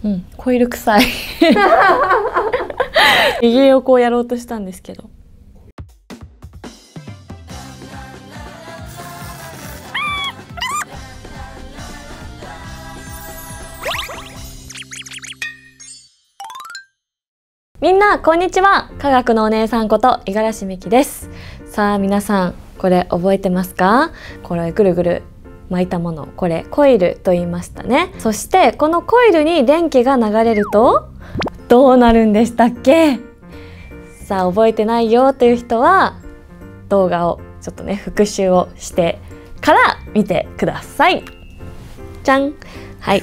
うん、コイル臭い右横をやろうとしたんですけど。みんなこんにちは。科学のお姉さんこと五十嵐美希です。さあ皆さん、これ覚えてますか？これぐるぐる巻いたもの、これコイルと言いましたね。そしてこのコイルに電気が流れるとどうなるんでしたっけ？さあ覚えてないよという人は動画をちょっとね復習をしてから見てください。じゃん。はい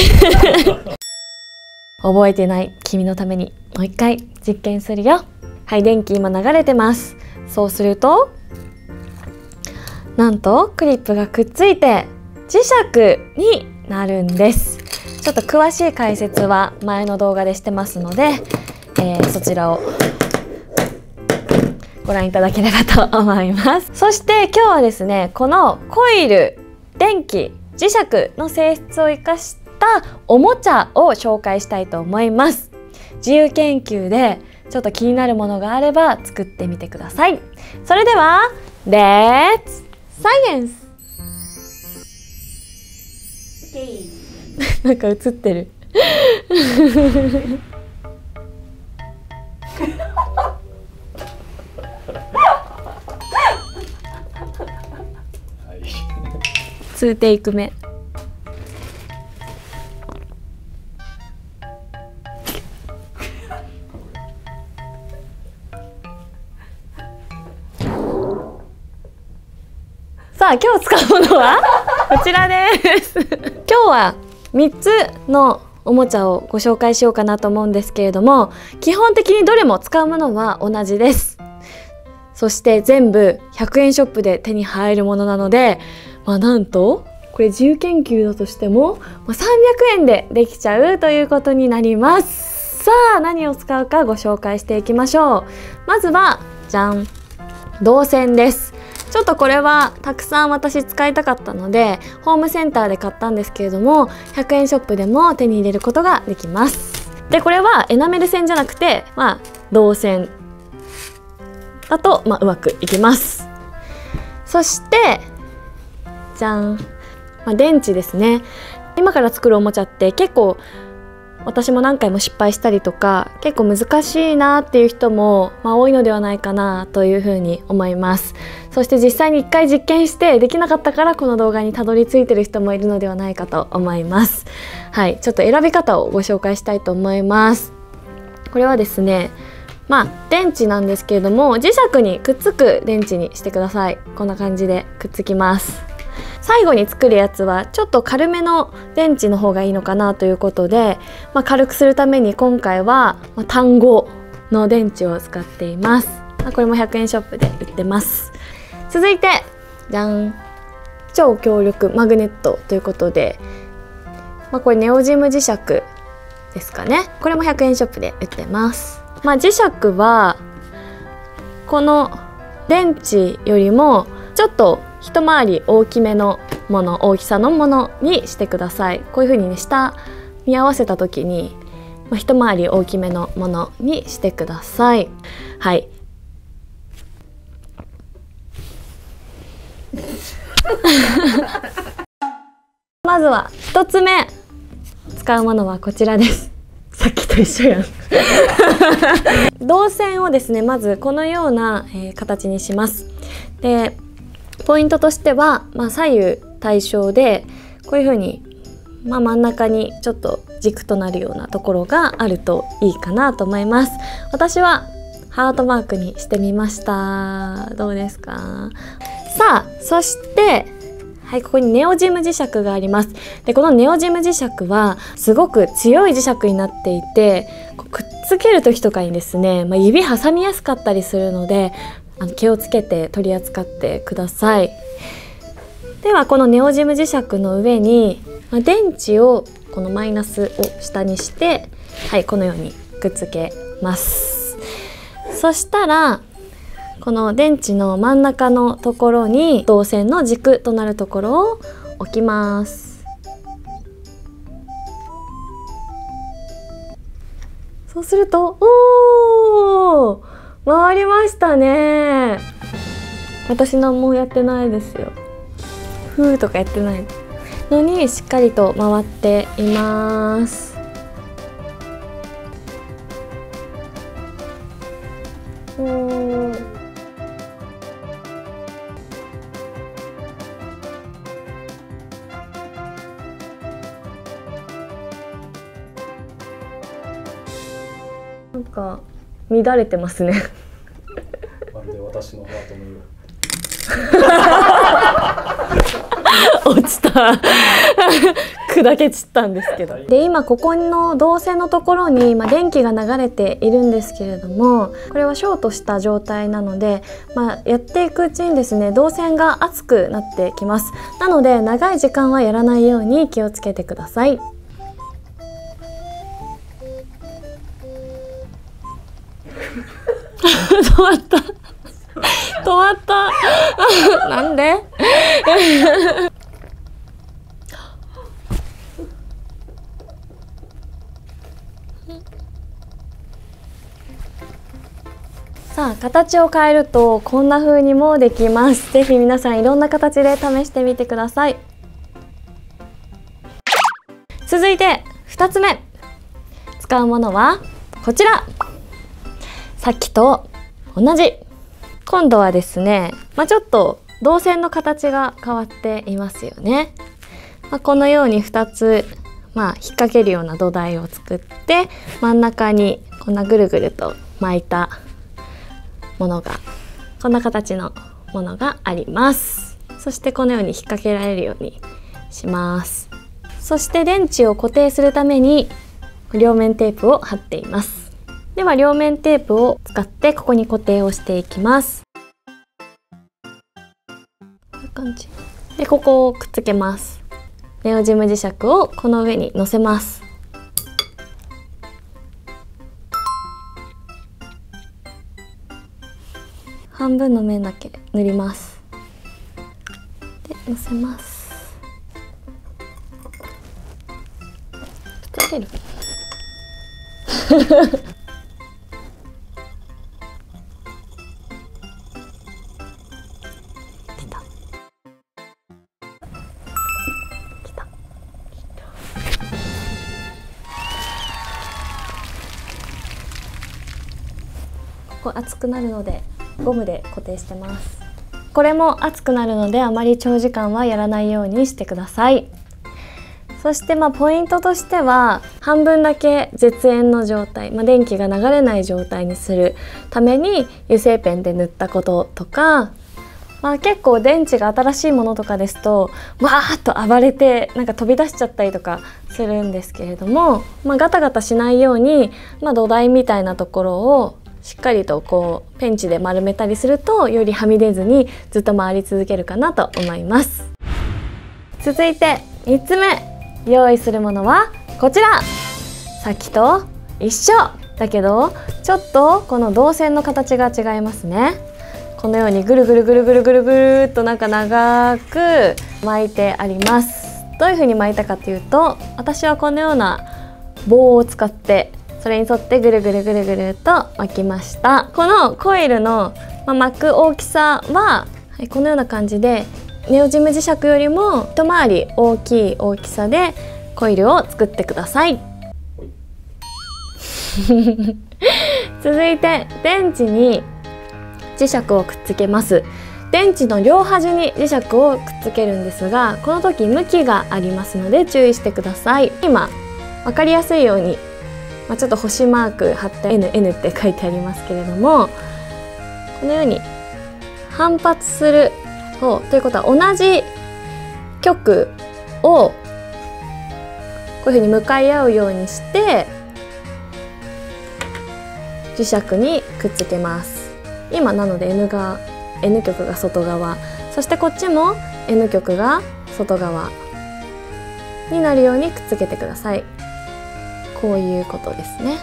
覚えてない君のためにもう一回実験するよ。はい、電気今流れてます。そうするとなんとクリップがくっついて磁石になるんです。ちょっと詳しい解説は前の動画でしてますので、そちらをご覧いただければと思います。そして今日はですね、このコイル、電気、磁石の性質を生かしたおもちゃを紹介したいと思います。自由研究でちょっと気になるものがあれば作ってみてください。それではレッツサイエンスなんか映ってる2テイク目。さあ今日使うものはこちらです今日は3つのおもちゃをご紹介しようかなと思うんですけれども、基本的にどれも使うものは同じです。そして全部100円ショップで手に入るものなので、なんとこれ自由研究だとしても300円でできちゃうということになります。さあ何を使うかご紹介していきましょう。まずはじゃん、導線です。ちょっとこれはたくさん私使いたかったのでホームセンターで買ったんですけれども、100円ショップでも手に入れることができます。でこれはエナメル線じゃなくて導線だとうまくいきます。そしてじゃん、電池ですね。今から作るおもちゃって結構私も何回も失敗したりとか結構難しいなっていう人も多いのではないかなというふうに思います。そして実際に1回実験してできなかったからこの動画にたどり着いてる人もいるのではないかと思います。はい、ちょっと選び方をご紹介したいと思います。これはですね、電池なんですけれども磁石にくっつく電池にしてください。こんな感じでくっつきます。最後に作るやつはちょっと軽めの電池の方がいいのかなということで、軽くするために今回は単語の電池を使っています。これも100円ショップで売ってます。続いてじゃん、超強力マグネットということで、これネオジム磁石ですかね。これも100円ショップで売ってます。磁石はこの電池よりもちょっと一回り大きめのもの、大きさのものにしてください。こういう風にね、下に合わせた時に、一回り大きめのものにしてください。はい。まずは1つ目使うものはこちらです。さっきと一緒やん導線をですね、まずこのような、形にします。でポイントとしては、左右対称でこういう風に、真ん中にちょっと軸となるようなところがあるといいかなと思います。私はハートマークにしてみました。どうですか？さあそしてはい、ここにネオジム磁石があります。でこのネオジム磁石はすごく強い磁石になっていて、くっつける時とかにですね、指挟みやすかったりするので気をつけて取り扱ってください。ではこのネオジム磁石の上に電池をこのマイナスを下にして、はい、このようにくっつけます。そしたらこの電池の真ん中のところに導線の軸となるところを置きます。 そうすると、おお、回りましたね。私のもうやってないですよ。ふーとかやってないのにしっかりと回っています。なんか乱れてますね。 まるで私のハートのよう。落ちた。砕け散ったんですけど。で、今ここの導線のところに電気が流れているんですけれども、これはショートした状態なので、やっていくうちにですね、導線が熱くなってきます。なので長い時間はやらないように気をつけてください。止まった。止まった。なんで？さあ、形を変えるとこんな風にもできます。ぜひ皆さんいろんな形で試してみてください。続いて2つ目、使うものはこちら。さっきと同じ。今度はですね、ちょっと導線の形が変わっていますよね。このように2つ、引っ掛けるような土台を作って、真ん中にこんなぐるぐると巻いたものが、こんな形のものがあります。そしてこのように引っ掛けられるようにします。そして電池を固定するために両面テープを貼っています。では両面テープを使ってここに固定をしていきます。こういう感じで、ここをくっつけます。ネオジム磁石をこの上に乗せます。半分の面だけ塗ります。で、乗せます。くっつける。ここ熱くなるのでゴムで固定してます。これも熱くなるのであまり長時間はやらないようにしてください。そしてポイントとしては、半分だけ絶縁の状態、電気が流れない状態にするために油性ペンで塗ったこととか、結構電池が新しいものとかですとわーっと暴れて飛び出しちゃったりとかするんですけれども、ガタガタしないように、土台みたいなところをしっかりとペンチで丸めたりすると、よりはみ出ずにずっと回り続けるかなと思います。続いて3つ目用意するものはこちら。さっきと一緒だけどちょっとこの導線の形が違いますね。このようにぐるぐるぐるぐるぐるぐるっと長く巻いてあります。どういう風に巻いたかというと、私はこのような棒を使ってそれに沿ってぐるぐるぐるぐると巻きました。このコイルの巻く大きさはこのような感じで、ネオジム磁石よりも一回り大きい大きさでコイルを作ってください。続いて電池に磁石をくっつけます。電池の両端に磁石をくっつけるんですが、この時向きがありますので注意してください。今分かりやすいように、ちょっと星マーク貼って NN って書いてありますけれども、このように反発するということは、同じ極をこういうふうに向かい合うようにして磁石にくっつけます。今なので N 極が外側、そしてこっちも N 極が外側になるようにくっつけてください。こういうことですね。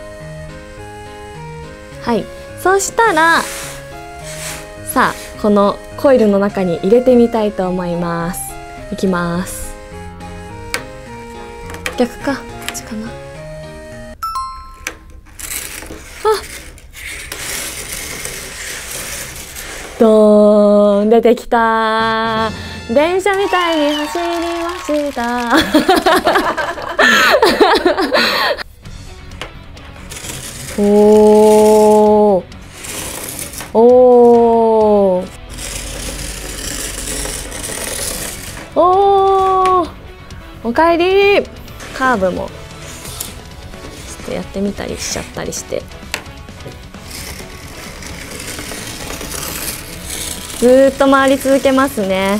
はい、そしたらさあこのコイルの中に入れてみたいと思います。いきます。逆か、こっちかな。 出てきた。電車みたいに走りました。おーおーおー、おかえり。カーブもちょっとやってみたりしちゃったりして、ずーっと回り続けますね。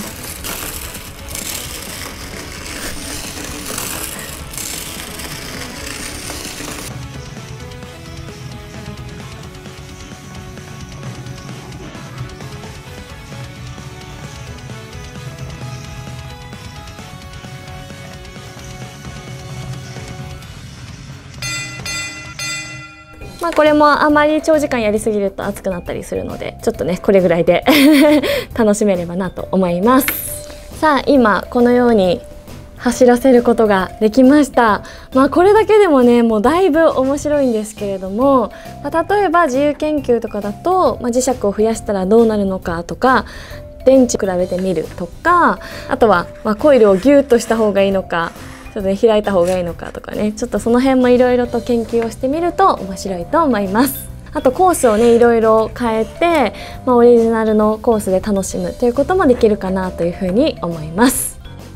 まあこれもあまり長時間やりすぎると熱くなったりするので、ちょっとねこれぐらいで楽しめればなと思います。さあ今このように走らせることができました。まあこれだけでもねもうだいぶ面白いんですけれども、例えば自由研究とかだと、磁石を増やしたらどうなるのかとか、電池比べてみるとか、あとはコイルをギュッとした方がいいのか、ちょっとね開いた方がいいのかとかね、ちょっとその辺もいろいろと研究をしてみると面白いと思います。あとコースをねいろいろ変えて、オリジナルのコースで楽しむということもできるかなというふうに思います。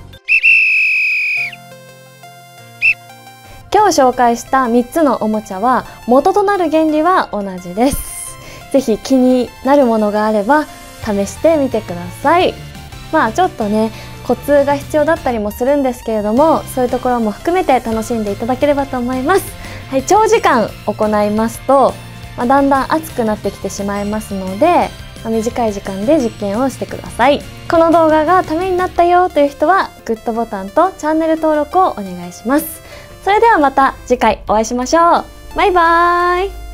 今日紹介した3つのおもちゃは元となる原理は同じです。ぜひ気になるものがあれば試してみてください。ちょっとねコツが必要だったりもするんですけれども、そういうところも含めて楽しんでいただければと思います。はい、長時間行いますと、だんだん熱くなってきてしまいますので、短い時間で実験をしてください。この動画がためになったよという人はグッドボタンとチャンネル登録をお願いします。それではまた次回お会いしましょう。バイバーイ。